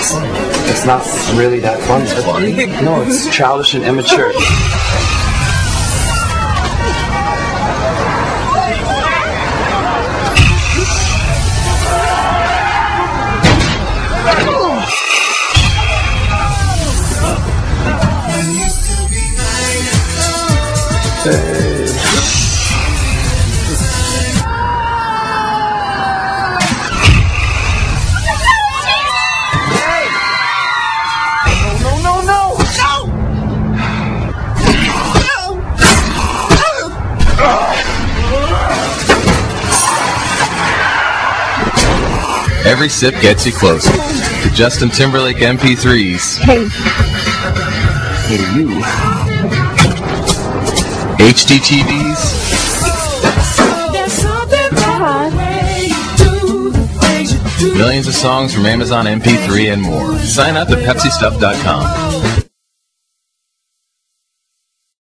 It's not really that funny. No, it's childish and immature. Every sip gets you closer to Justin Timberlake MP3s. Hey. Hey, you. HDTVs. Millions of songs from Amazon MP3 and more. Sign up at PepsiStuff.com.